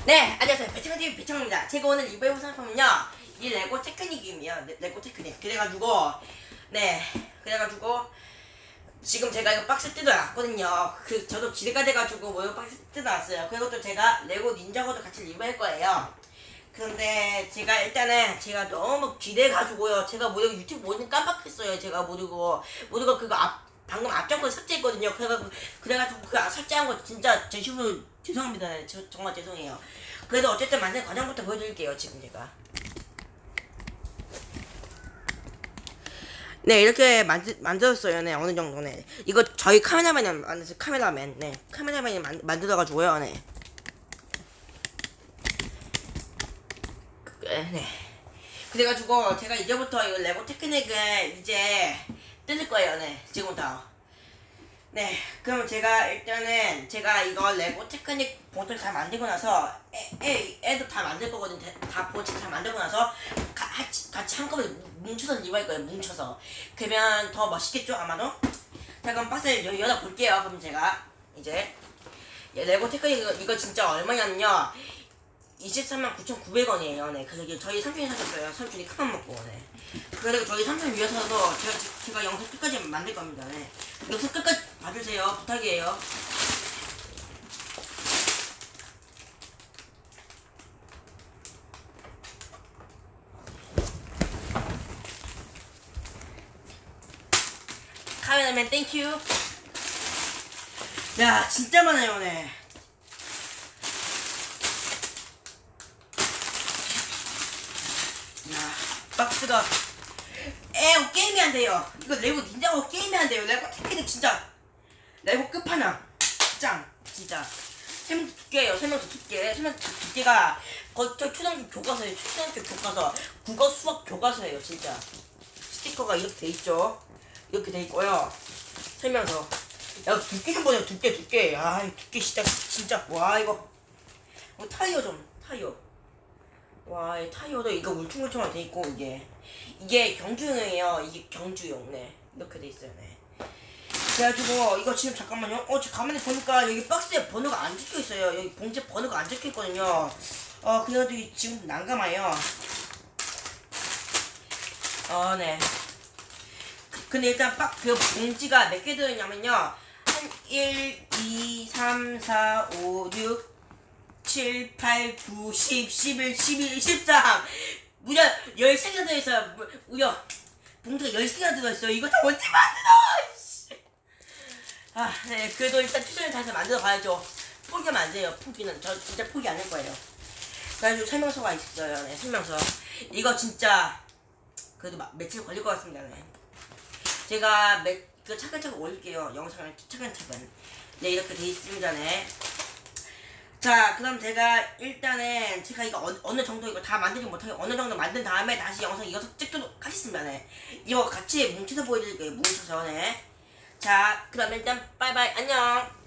네, 안녕하세요. 배짱TV 배짱입니다. 제가 오늘 리뷰해볼 상품은요, 이 레고 테크닉이에요. 레고 테크닉. 그래가지고 지금 제가 이거 박스 뜯어놨거든요. 저도 기대가 돼가지고 뭐 이거 박스 뜯어놨어요. 그리고 또 제가 레고 닌자고도 같이 리뷰할 거예요. 그런데 제가 제가 너무 기대해가지고요. 제가 모르고 유튜브 모르는 깜빡했어요. 제가 모르고 그거 방금 앞장거 삭제했거든요. 그래가지고 그 삭제한 거 진짜 제 실수로 죄송합니다. 정말 죄송해요. 그래도 어쨌든 만든 과정부터 보여드릴게요. 지금 제가 네, 이렇게 만들었어요. 네, 어느 정도네. 이거 저희 카메라맨이 만들었어요. 카메라맨이 만들어가지고요. 네. 네. 그래가지고 제가 이제부터 이 레고 테크닉을 이제 뜯을 거예요. 네, 지금부터. 네, 그럼 제가 이거 레고 테크닉 봉투를 다 만들고 나서 애도 다 만들 거거든요. 다 봉투 다 만들고 나서 같이 한꺼번에 뭉쳐서 리뷰할 거예요. 뭉쳐서. 그러면 더 멋있겠죠, 아마도? 자, 그럼 박스를 열어볼게요. 그럼 제가 이제 레고 테크닉 이거 진짜 얼마냐면요, 239,900원이에요. 네, 그래서 저희 삼촌이 사줬어요. 삼촌이 큰맘 먹고. 네. 그리고 저희 삼촌 위해서도 제가 영상 끝까지 만들 겁니다. 네. 영상 끝까지 봐주세요. 부탁이에요. 카메라맨 땡큐. 야, 진짜 많아요. 네. 야, 박스가 게임이 안 돼요. 이거 레고 닌자고 게임이 안 돼요. 레고 테크닉 진짜 레고 끝판왕 짱 진짜. 설명서 두께예요. 설명서 두께가 거의 초등학교 교과서예요. 초등학교 교과서, 국어 수학 교과서예요. 진짜. 스티커가 이렇게 돼 있죠. 이렇게 돼 있고요. 설명서. 야, 두께 좀 보세요. 두께. 아, 이 두께 진짜. 와, 이거 타이어 타이어. 와, 이 타이어도 이거 울퉁불퉁하게 돼 있고, 이게 경주용이에요. 이게 경주용. 네, 이렇게 돼 있어요. 네. 그래가지고 이거 지금 잠깐만요. 저 가만히 보니까 여기 박스에 번호가 안 적혀 있어요. 여기 봉지에 번호가 안 적혀 있거든요. 그래가지고 지금 난감해요. 네. 근데 일단 그 봉지가 몇 개 들어있냐면요, 한 1, 2, 3, 4, 5, 6, 7, 8, 9, 10, 11, 12, 13 무려 13개가 들어있어요. 무려 봉투가 13개가 들어있어요. 이거 다 언제 만들어! 네. 그래도 일단 최선을 다해서 만들어 가야죠. 포기하면 안 돼요. 포기는 저 진짜 포기 안 할 거예요. 그래가지고 설명서가 있어요. 네, 설명서. 이거 진짜 그래도 며칠 걸릴 것 같습니다. 네. 제가 차근차근 올릴게요. 영상을 차근차근. 네, 이렇게 돼 있습니다. 네. 자, 그럼 제가 이거 어느 정도 이거 다 만들지 못하게 어느 정도 만든 다음에 다시 영상 이어서 찍도록 하겠습니다. 네. 이거 같이 뭉쳐서 보여드릴게요. 뭉쳐서. 네. 자, 그럼 일단 빠이빠이 안녕.